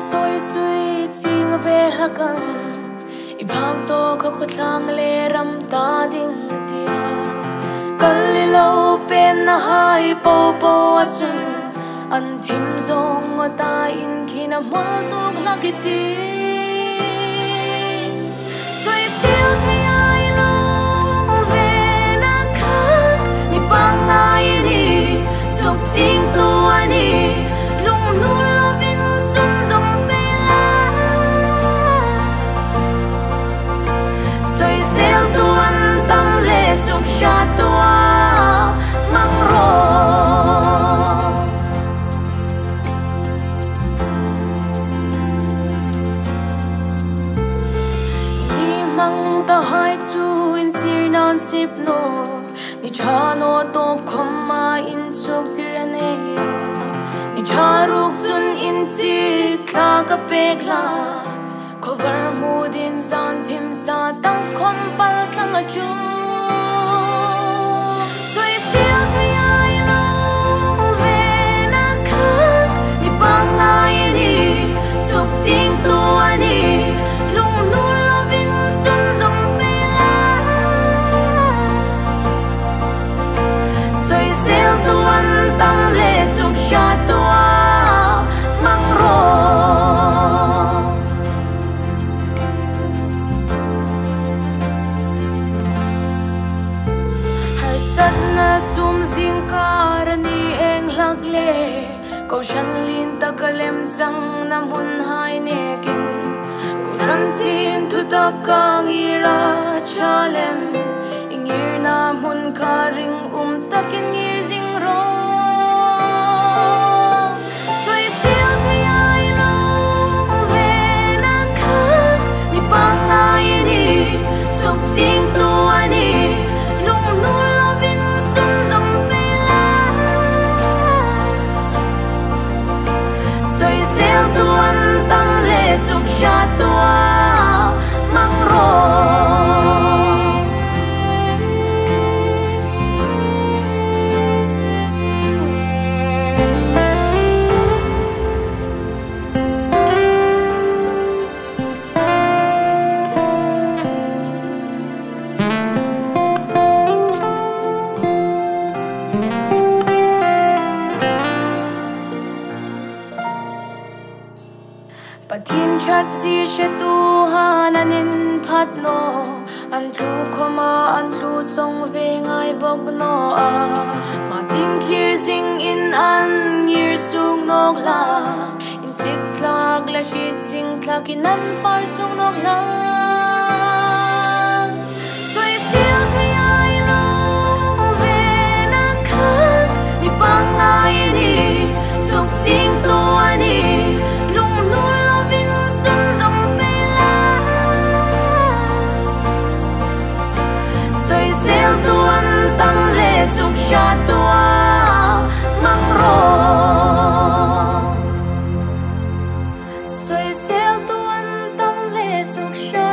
soi sui ching ve hakan I bhang to kho thlang le ram ta ding tia kalilo pen na hai po po achun an thim zong ta in khina mol tok lakiti soi sil thai ai lo ve na kha ni pang ai ni sok ching tu ani lung nu lo vin sun zong pe la soi sil tu an tam le sok sha tu mang ro ni mang ta hai chu in sir nan sip no ni chano to khoma in chok tirane ni charuk chun in chi kha ka pekla cover modin san thim sa tang khom pal thang a chu soi sil thai ai lo ve na kha ni pang ai ni sok ching tu ani lung nu lo vin sun zong pe la soi sil tu an tam le sok sha tu mang ro har sat na sum zing kar ni eng lag le ko shan lin ta kalem chang nam hun hai ne kin ko shan sin tu ta kang ira chalem ingir na mun karing takin ngir zing ro soi sil thai ai lo ve na kha ni pang ai ni sok ching tu ani lung nu lo vin sun zong pe la soi sil tu an tam le sok sha tu mang ro Patin chat si she tu hananin phat no an thu khoma an thu song ve ngai bok no a ma ting clear zing in an year sung nok la in tik klak la shi ching klak in an par sung nok la soi sil thai ai lo ve na kha ni pang ai ni sok ching tu ani lung nu soi sil tu an tam le sok sha tu mang ro soi sil tu an tam le sok sha